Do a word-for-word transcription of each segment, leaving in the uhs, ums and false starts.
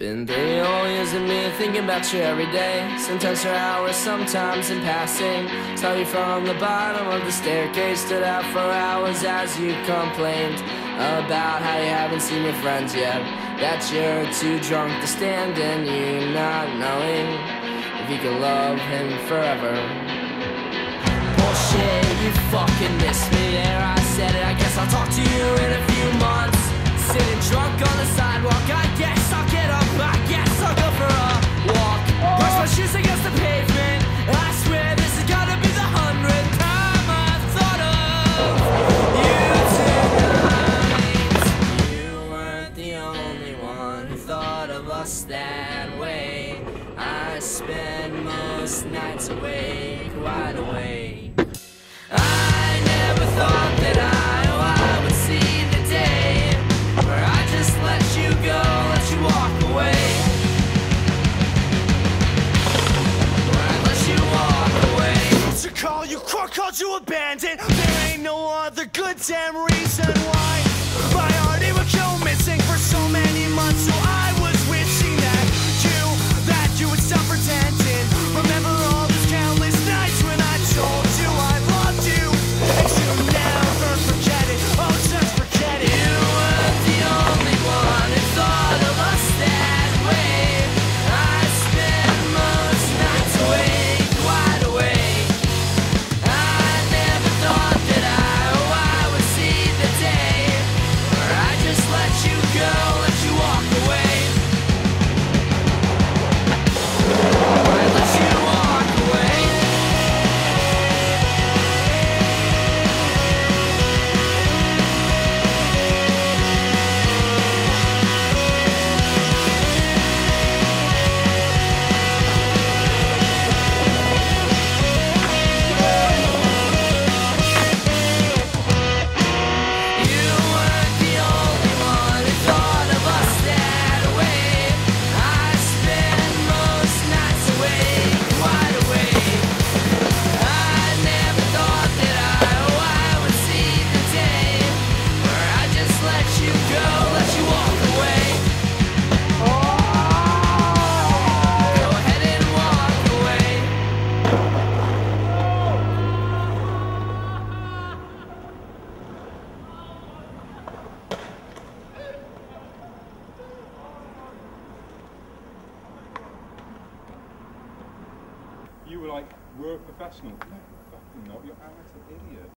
Been three whole years of me thinking about you every day. Sometimes for hours, sometimes in passing. Saw you from the bottom of the staircase. Stood out for hours as you complained about how you haven't seen your friends yet. That you're too drunk to stand and you not knowing if you can love him forever. Bullshit, you fucking missed me there. I said it, I guess I'll talk to you in a few months. Sitting drunk on the sidewalk, I guess I'll get up, I guess I'll go for a walk. Brush my shoes against the pavement. I swear this is gonna be the hundredth time I've thought of you tonight. You weren't the only one who thought of us that way. I spend most nights awake, wide awake. I never thought that I, oh, I would see the day where I just let you go, let you walk away. Where I let you walk away. To call you crook, called you abandoned. There ain't no other good damn reason why my heart it would go missing for so many months. So I was wishing that you, that you would stop pretending. Remember all those countless nights when I told you I loved you, and you never forget it. Oh, just forget it. You weren't the only one who thought of us that way. I spend most nights awake, wide awake. I never thought that I, oh, I would see the day where I just let you go, let you walk away. I let you walk away. You weren't the only one who thought of us that way. I spend most nights awake, wide awake. I never thought that I, oh, I would see the day where I just let you go, let you walk away. Go ahead and walk away. You were like, we're a professional. No, you're fucking not. You're Alex, an idiot.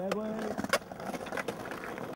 Dead weight.